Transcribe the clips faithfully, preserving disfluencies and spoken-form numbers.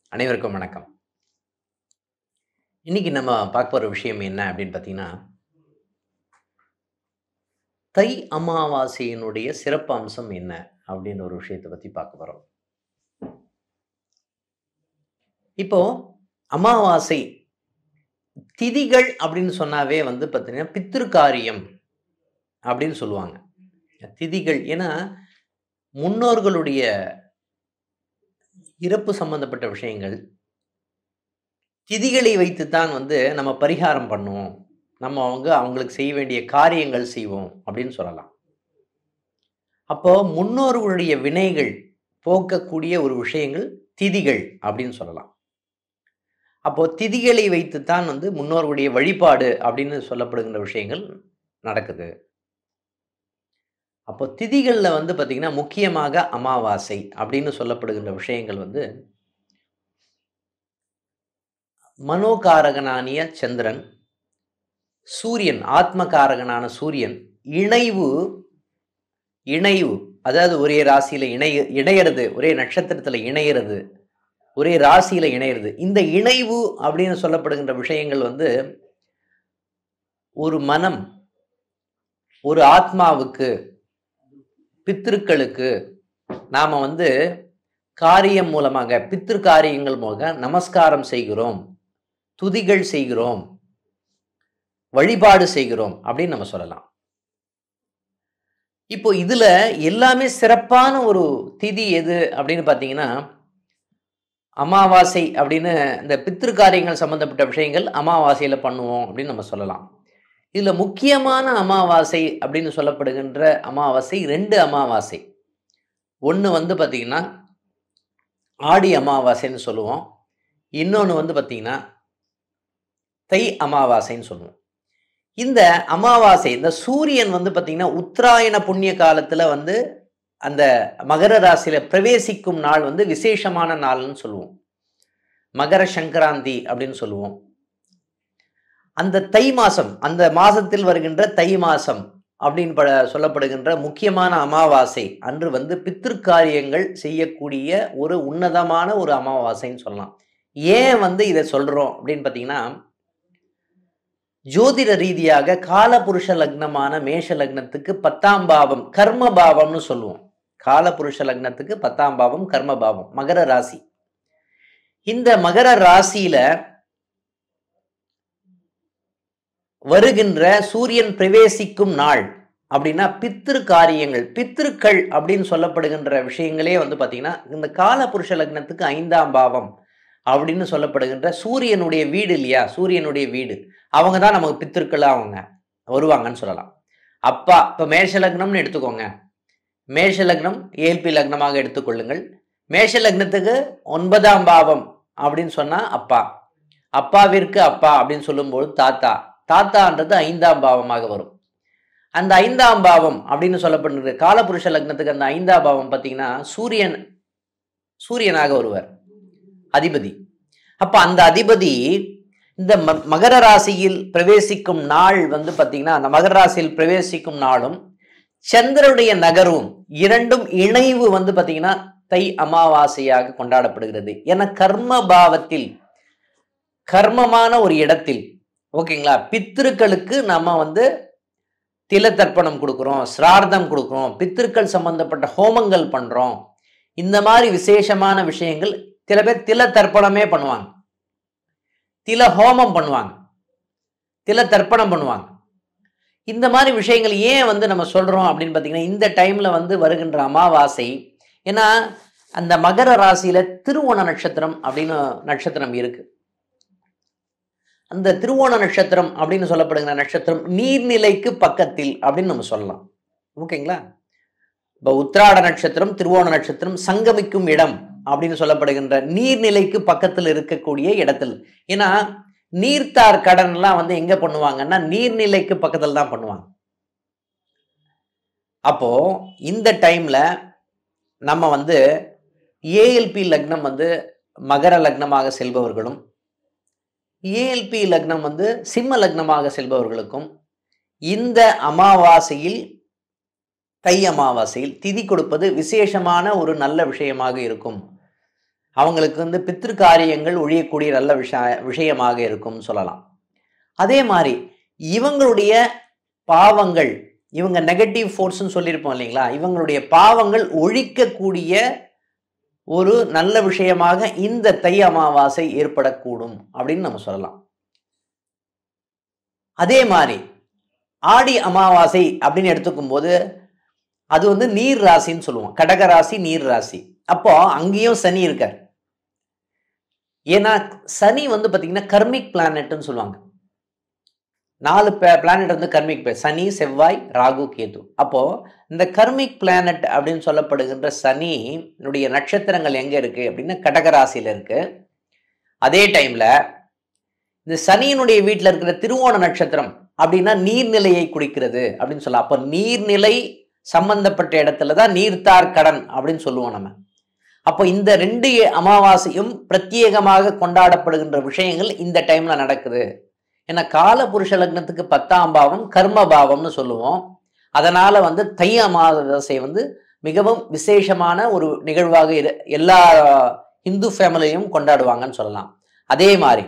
அனைவருக்கும் வணக்கம். இன்னைக்கு நம்ம பார்க்க போற விஷயம் என்ன அப்படின்னு பார்த்தீங்கன்னா, தை அமாவாசையினுடைய சிறப்பு அம்சம் என்ன அப்படின்னு ஒரு விஷயத்தை பத்தி பார்க்க போறோம். இப்போ அமாவாசை திதிகள் அப்படின்னு சொன்னாவே வந்து பார்த்தீங்கன்னா பித்ருக்காரியம் அப்படின்னு சொல்லுவாங்க. திதிகள் ஏன்னா முன்னோர்களுடைய இறப்பு சம்பந்தப்பட்ட விஷயங்கள் திதிகளை வைத்துத்தான் வந்து நம்ம பரிகாரம் பண்ணுவோம். நம்ம அவங்க அவங்களுக்கு செய்ய வேண்டிய காரியங்கள் செய்வோம் அப்படின்னு சொல்லலாம். அப்போ முன்னோர்களுடைய வினைகள் போக்கக்கூடிய ஒரு விஷயங்கள் திதிகள் அப்படின்னு சொல்லலாம். அப்போ திதிகளை வைத்துத்தான் வந்து முன்னோர்களுடைய வழிபாடு அப்படின்னு சொல்லப்படுகின்ற விஷயங்கள் நடக்குது. அப்போ திதிகளில் வந்து பார்த்தீங்கன்னா முக்கியமாக அமாவாசை அப்படின்னு சொல்லப்படுகின்ற விஷயங்கள் வந்து மனோகாரகனானிய சந்திரன், சூரியன் ஆத்மகாரகனான சூரியன் இணைவு இணைவு அதாவது ஒரே ராசியில இணைய இணையிறது, ஒரே நட்சத்திரத்தில் இணையிறது, ஒரே ராசியில இணையிறது. இந்த இணைவு அப்படின்னு சொல்லப்படுகின்ற விஷயங்கள் வந்து ஒரு மனம், ஒரு ஆத்மாவுக்கு, பித்ருக்களுக்கு நாம வந்து காரியம் மூலமாக பித்ரு காரியங்கள் மூலமாக நமஸ்காரம் செய்கிறோம், துதிகள் செய்கிறோம், வழிபாடு செய்கிறோம் அப்படின்னு நம்ம சொல்லலாம். இப்போ இதுல எல்லாமே சிறப்பான ஒரு திதி எது அப்படின்னு பார்த்தீங்கன்னா அமாவாசை அப்படின்னு இந்த பித்ரு காரியங்கள் சம்பந்தப்பட்ட விஷயங்கள் அமாவாசையில பண்ணுவோம் அப்படின்னு நம்ம சொல்லலாம். இதுல முக்கியமான அமாவாசை அப்படின்னு சொல்லப்படுகின்ற அமாவாசை ரெண்டு அமாவாசை. ஒன்று வந்து பார்த்தீங்கன்னா ஆடி அமாவாசைன்னு சொல்லுவோம், இன்னொன்று வந்து பார்த்தீங்கன்னா தை அமாவாசைன்னு சொல்லுவோம். இந்த அமாவாசை இந்த சூரியன் வந்து பார்த்தீங்கன்னா உத்தராயண புண்ணிய காலத்துல வந்து அந்த மகர ராசியில பிரவேசிக்கும் நாள் வந்து விசேஷமான நாள்னு சொல்லுவோம். மகர சங்கராந்தி அப்படின்னு சொல்லுவோம். அந்த தை மாசம், அந்த மாசத்தில் வருகின்ற தை மாசம் அப்படின்னு சொல்லப்படுகின்ற முக்கியமான அமாவாசை அன்று வந்து பித்ருக்காரியங்கள் செய்யக்கூடிய ஒரு உன்னதமான ஒரு அமாவாசைன்னு சொல்லலாம். ஏன் வந்து இதை சொல்றோம் அப்படின்னு பார்த்தீங்கன்னா, ஜோதிட ரீதியாக காலபுருஷ லக்னமான மேஷ லக்னத்துக்கு பத்தாம் பாவம் கர்ம பாவம்னு சொல்லுவோம். காலபுருஷ லக்னத்துக்கு பத்தாம் பாவம் கர்ம பாவம், மகர ராசி. இந்த மகர ராசியில வருகின்ற சூரியன் பிரவேசிக்கும் நாள் அப்படின்னா பித்ரு காரியங்கள், பித்ருக்கள் அப்படின்னு சொல்லப்படுகின்ற விஷயங்களே வந்து பார்த்தீங்கன்னா இந்த காலபுருஷ லக்னத்துக்கு ஐந்தாம் பாவம் அப்படின்னு சொல்லப்படுகின்ற சூரியனுடைய வீடு இல்லையா, சூரியனுடைய வீடு, அவங்க தான் நமக்கு பித்திருக்களா அவங்க வருவாங்கன்னு சொல்லலாம். அப்பா இப்போ மேஷ லக்னம்னு எடுத்துக்கோங்க, மேஷ லக்னம் ஏஎல்பி லக்னமாக எடுத்துக்கொள்ளுங்கள். மேஷ லக்னத்துக்கு ஒன்பதாம் பாவம் அப்படின்னு சொன்னா அப்பா, அப்பாவிற்கு அப்பா அப்படின்னு சொல்லும்போது தாத்தா, தாத்தான்றது ஐந்தாம் பாவமாக வரும். அந்த ஐந்தாம் பாவம் அப்படின்னு சொல்லப்படுகிற காலபுருஷ லக்னத்துக்கு அந்த ஐந்தாம் பாவம் பார்த்தீங்கன்னா சூரியன் சூரியனாக வருவார், அதிபதி. அப்ப அந்த அதிபதி இந்த மகர ராசியில் பிரவேசிக்கும் நாள் வந்து பார்த்தீங்கன்னா அந்த மகர ராசியில் பிரவேசிக்கும் நாளும் சந்திரனுடைய நகரும் இரண்டும் இணைவு வந்து பார்த்தீங்கன்னா தை அமாவாசையாக கொண்டாடப்படுகிறது. என கர்ம பாவத்தில், கர்மமான ஒரு இடத்தில், ஓகேங்களா, பித்திருக்களுக்கு நம்ம வந்து தில தர்ப்பணம் கொடுக்குறோம், சிரார்த்தம் கொடுக்குறோம், பித்திருக்கள் சம்பந்தப்பட்ட ஹோமங்கள் பண்றோம். இந்த மாதிரி விசேஷமான விஷயங்கள் சில பேர் தில தர்ப்பணமே பண்ணுவாங்க, தில ஹோமம் பண்ணுவாங்க, தில தர்ப்பணம் பண்ணுவாங்க. இந்த மாதிரி விஷயங்கள் ஏன் வந்து நம்ம சொல்றோம் அப்படின்னு பார்த்தீங்கன்னா இந்த டைம்ல வந்து வருகின்ற அமாவாசை. ஏன்னா அந்த மகர ராசியில திருவோண நட்சத்திரம் அப்படின்னு நட்சத்திரம் இருக்கு. அந்த திருவோண நட்சத்திரம் அப்படின்னு சொல்லப்படுகிற நட்சத்திரம் நீர்நிலைக்கு பக்கத்தில் அப்படின்னு நம்ம சொல்லலாம். ஓகேங்களா. இப்போ உத்திராட நட்சத்திரம் திருவோண நட்சத்திரம் சங்கமிக்கும் இடம் அப்படின்னு சொல்லப்படுகின்ற நீர்நிலைக்கு பக்கத்தில் இருக்கக்கூடிய இடத்தில். ஏன்னா நீர்த்தார் கடன்லாம் வந்து எங்க பண்ணுவாங்கன்னா நீர்நிலைக்கு பக்கத்தில் தான் பண்ணுவாங்க. அப்போ இந்த டைம்ல நம்ம வந்து ஏஎல்பி லக்னம் வந்து மகர லக்னமாக செல்பவர்களும் ஏஎல்பி லக்னம் வந்து சிம்ம லக்னமாக செல்பவர்களுக்கும் இந்த அமாவாசையில் தை அமாவாசையில் திதி கொடுப்பது விசேஷமான ஒரு நல்ல விஷயமாக இருக்கும். அவங்களுக்கு வந்து பித்ரு காரியங்கள் ஒழியக்கூடிய நல்ல விஷய விஷயமாக இருக்கும்னு சொல்லலாம். அதே மாதிரி இவங்களுடைய பாவங்கள், இவங்க நெகட்டிவ் ஃபோர்ஸ்ன்னு சொல்லியிருப்போம் இல்லைங்களா, இவங்களுடைய பாவங்கள் ஒழிக்கக்கூடிய ஒரு நல்ல விஷயமாக இந்த தை அமாவாசை ஏற்படக்கூடும் அப்படின்னு நம்ம சொல்லலாம். அதே மாதிரி ஆடி அமாவாசை அப்படின்னு எடுத்துக்கும் போது அது வந்து நீர் ராசின்னு சொல்லுவோம். கடக ராசி நீர் ராசி. அப்போ அங்கேயும் சனி இருக்கார். ஏன்னா சனி வந்து பாத்தீங்கன்னா கர்மிக் பிளானட்னு சொல்லுவாங்க. நாலு பிளானட் வந்து கர்மிக் பிளானட், சனி, செவ்வாய், ராகு, கேது. அப்போ இந்த கர்மிக் பிளானட் அப்படின்னு சொல்லப்படுகின்ற சனியுடைய நட்சத்திரங்கள் எங்க இருக்கு அப்படின்னா கடகராசியில இருக்கு. அதே டைம்ல இந்த சனியினுடைய வீட்டில் இருக்கிற திருவோண நட்சத்திரம் அப்படின்னா நீர்நிலையை குறிக்கிறது அப்படின்னு சொல்லலாம். அப்ப நீர்நிலை சம்பந்தப்பட்ட இடத்துல தான் நீர்த்தார் கடன் அப்படின்னு சொல்லுவோம் நம்ம. அப்போ இந்த ரெண்டு அமாவாசையும் பிரத்யேகமாக கொண்டாடப்படுகின்ற விஷயங்கள் இந்த டைம்ல நடக்குது. ஏன்னா கால புருஷ லக்னத்துக்கு பத்தாம் பாவம் கர்ம பாவம்னு சொல்லுவோம். அதனால வந்து தை அமாவாசை வந்து மிகவும் விசேஷமான ஒரு நிகழ்வாக எல்லா இந்து ஃபேமிலியும் கொண்டாடுவாங்கன்னு சொல்லலாம். அதே மாதிரி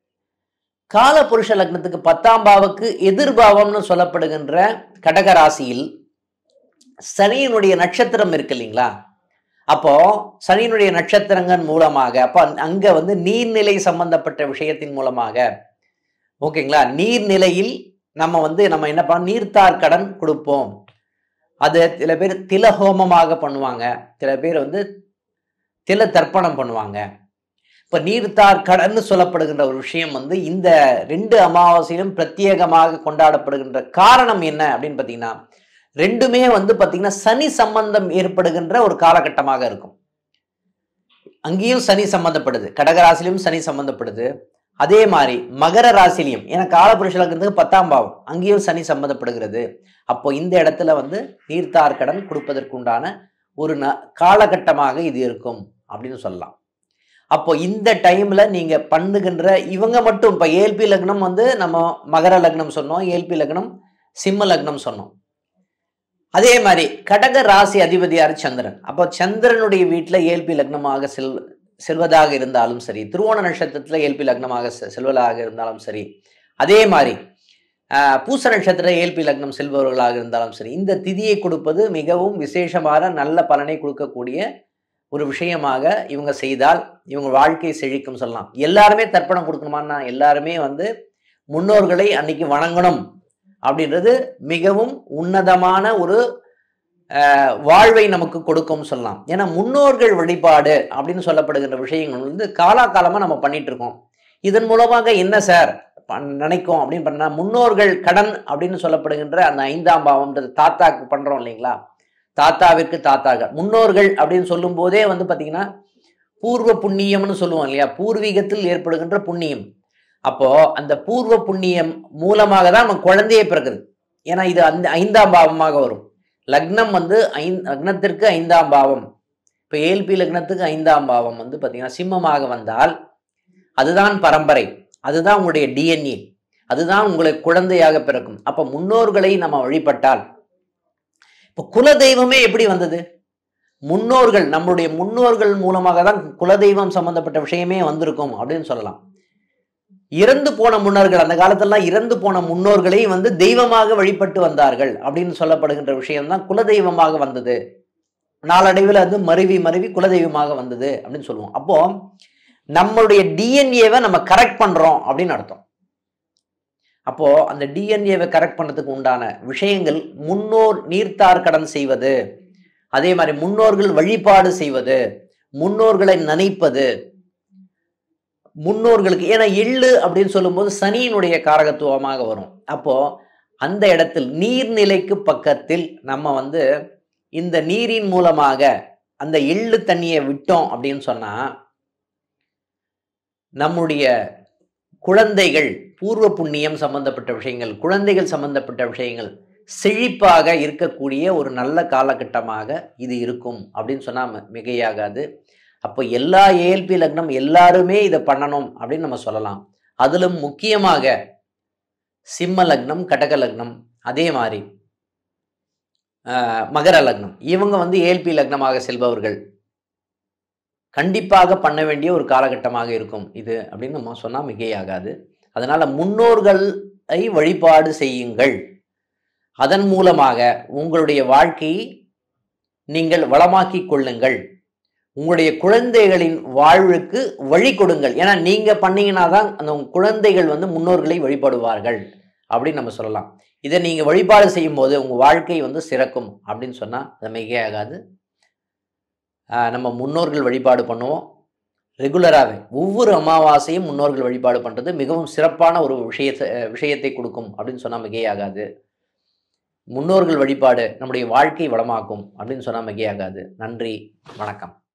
கால புருஷ லக்னத்துக்கு பத்தாம் பாவுக்கு எதிர்பாவம்னு சொல்லப்படுகின்ற கடகராசியில் சனியினுடைய நட்சத்திரம் இருக்கு இல்லைங்களா, அப்போ சனியினுடைய நட்சத்திரங்கள் மூலமாக அப்போ அங்க வந்து நீர்நிலை சம்பந்தப்பட்ட விஷயத்தின் மூலமாக ஓகேங்களா, நீர்நிலையில் நம்ம வந்து நம்ம என்ன பண்ண நீர்த்தார் கடன் கொடுப்போம். அது சில பேர் திலஹோமமாக பண்ணுவாங்க, சில பேர் வந்து தில தர்ப்பணம் பண்ணுவாங்க. இப்ப நீர்த்தார் கடன் சொல்லப்படுகின்ற ஒரு விஷயம் வந்து இந்த ரெண்டு அமாவாசையிலும் பிரத்யேகமாக கொண்டாடப்படுகின்ற காரணம் என்ன அப்படின்னு பாத்தீங்கன்னா, ரெண்டுமே வந்து பாத்தீங்கன்னா சனி சம்பந்தம் ஏற்படுகின்ற ஒரு காலகட்டமாக இருக்கும். அங்கேயும் சனி சம்பந்தப்படுது, கடகராசிலையும் சனி சம்பந்தப்படுது. அதே மாதிரி மகர ராசிலையும், ஏன்னா காலபுருஷ லக்னத்துக்கு பத்தாம் பாவம், அங்கேயும் சனி சம்பந்தப்படுகிறது. அப்போ இந்த இடத்துல வந்து நீர்த்தார் கடன் கொடுப்பதற்குண்டான ஒரு காலகட்டமாக இது இருக்கும் அப்படின்னு சொல்லலாம். அப்போ இந்த டைம்ல நீங்க பண்ணுகின்ற இவங்க மட்டும் இப்ப ஏல்பி லக்னம் வந்து நம்ம மகர லக்னம் சொன்னோம், ஏல்பி லக்னம் சிம்ம லக்னம் சொன்னோம். அதே மாதிரி கடக ராசி அதிபதியார் சந்திரன். அப்போ சந்திரனுடைய வீட்டுல ஏல்பி லக்னமாக செல் செல்வதாக இருந்தாலும் சரி, திருவோண நட்சத்திரத்துல ஏல்பி லக்னமாக செல்வதாக இருந்தாலும் சரி, அதே மாதிரி ஆஹ் பூச நட்சத்திர ஏல்பி லக்னம் செல்பவர்களாக இருந்தாலும் சரி, இந்த திதியை கொடுப்பது மிகவும் விசேஷமான நல்ல பலனை கொடுக்கக்கூடிய ஒரு விஷயமாக இவங்க செய்தால் இவங்க வாழ்க்கை செழிக்கும் சொல்லலாம். எல்லாருமே தர்ப்பணம் கொடுக்கணுமான்னா எல்லாருமே வந்து முன்னோர்களை அன்னைக்கு வணங்கணும் அப்படின்றது மிகவும் உன்னதமான ஒரு வாழ்வை நமக்கு கொடுக்கும் சொல்லலாம். ஏன்னா முன்னோர்கள் வழிபாடு அப்படின்னு சொல்லப்படுகின்ற விஷயங்கள் வந்து காலாகாலமா நம்ம பண்ணிட்டு இருக்கோம். இதன் மூலமாக என்ன சார் நினைக்கும் அப்படின்னு பண்ணா, முன்னோர்கள் கடன் அப்படின்னு சொல்லப்படுகின்ற அந்த ஐந்தாம் பாவம்ன்றது தாத்தாக்கு பண்றோம் இல்லைங்களா, தாத்தாவிற்கு தாத்தாக முன்னோர்கள் அப்படின்னு சொல்லும் போதே வந்து பாத்தீங்கன்னா பூர்வ புண்ணியம்னு சொல்லுவோம் இல்லையா, பூர்வீகத்தில் ஏற்படுகின்ற புண்ணியம். அப்போ அந்த பூர்வ புண்ணியம் மூலமாக தான் நம்ம குழந்தையே பிறகுது. ஏன்னா இது அந்த ஐந்தாம் பாவமாக வரும். லக்னம் வந்து ஐந்து லக்னத்திற்கு ஐந்தாம் பாவம், இப்ப ஏல்பி லக்னத்துக்கு ஐந்தாம் பாவம் வந்து பாத்தீங்கன்னா சிம்மமாக வந்தால் அதுதான் பரம்பரை, அதுதான் உங்களுடைய டிஎன்ஏ, அதுதான் உங்களை குழந்தையாக பிறக்கும். அப்ப முன்னோர்களை நம்ம வழிபட்டால், இப்ப குல தெய்வமே எப்படி வந்தது, முன்னோர்கள் நம்மளுடைய முன்னோர்கள் மூலமாக தான் குலதெய்வம் சம்பந்தப்பட்ட விஷயமே வந்திருக்கும் அப்படின்னு சொல்லலாம். இறந்து போன முன்னோர்கள், அந்த காலத்துல இறந்து போன முன்னோர்களை வந்து தெய்வமாக வழிபட்டு வந்தார்கள் அப்படின்னு சொல்லப்படுகின்ற விஷயம்தான் குலதெய்வமாக வந்தது. நாளடைவில் அது மருவி மருவி குலதெய்வமாக வந்தது அப்படின்னு சொல்லுவோம். அப்போ நம்மளுடைய டிஎன்ஏவை நம்ம கரெக்ட் பண்றோம் அப்படின்னு அர்த்தம். அப்போ அந்த டிஎன்ஏவை கரெக்ட் பண்றதுக்கு உண்டான விஷயங்கள் முன்னோர் நீர்த்தார் கடன் செய்வது, அதே மாதிரி முன்னோர்கள் வழிபாடு செய்வது, முன்னோர்களை நினைப்பது, முன்னோர்களுக்கு ஏன்னா எள்ளு அப்படின்னு சொல்லும்போது சனியினுடைய காரகத்துவமாக வரும். அப்போ அந்த இடத்தில் நீர்நிலைக்கு பக்கத்தில் நம்ம வந்து இந்த நீரின் மூலமாக அந்த எள்ளு தண்ணியை விட்டோம் அப்படின்னு சொன்னா நம்முடைய குழந்தைகள் பூர்வ புண்ணியம் சம்பந்தப்பட்ட விஷயங்கள், குழந்தைகள் சம்பந்தப்பட்ட விஷயங்கள் செழிப்பாக இருக்கக்கூடிய ஒரு நல்ல காலகட்டமாக இது இருக்கும் அப்படின்னு சொன்னா மிகையாகாது. அப்போ எல்லா ஏஎல்பி லக்னம் எல்லாருமே இதை பண்ணணும் அப்படின்னு நம்ம சொல்லலாம். அதிலும் முக்கியமாக சிம்ம லக்னம், கடக லக்னம், அதே மாதிரி மகர லக்னம், இவங்க வந்து ஏஎல்பி லக்னமாக செல்பவர்கள். கண்டிப்பாக பண்ண வேண்டிய ஒரு காலகட்டமாக இருக்கும் இது அப்படின்னு நம்ம சொன்னா மிகையாகாது. அதனால முன்னோர்களை வழிபாடு செய்யுங்கள். அதன் மூலமாக உங்களுடைய வாழ்க்கையை நீங்கள் வளமாக்கிக் கொள்ளுங்கள். உங்களுடைய குழந்தைகளின் வாழ்வுக்கு வழி கொடுங்கள். ஏன்னா நீங்க பண்ணீங்கன்னா தான் அந்த குழந்தைகள் வந்து முன்னோர்களை வழிபடுவார்கள் அப்படின்னு நம்ம சொல்லலாம். இதை நீங்க வழிபாடு செய்யும் போது உங்க வாழ்க்கை வந்து சிறக்கும் அப்படின்னு சொன்னா அது மிகையாகாது. நம்ம முன்னோர்கள் வழிபாடு பண்ணுவோம் ரெகுலராகவே. ஒவ்வொரு அமாவாசையும் முன்னோர்கள் வழிபாடு பண்றது மிகவும் சிறப்பான ஒரு விஷயத்தை விஷயத்தை கொடுக்கும் அப்படின்னு சொன்னா மிகையாகாது. முன்னோர்கள் வழிபாடு நம்முடைய வாழ்க்கை வளமாக்கும் அப்படின்னு சொன்னா மிகையாகாது. நன்றி, வணக்கம்.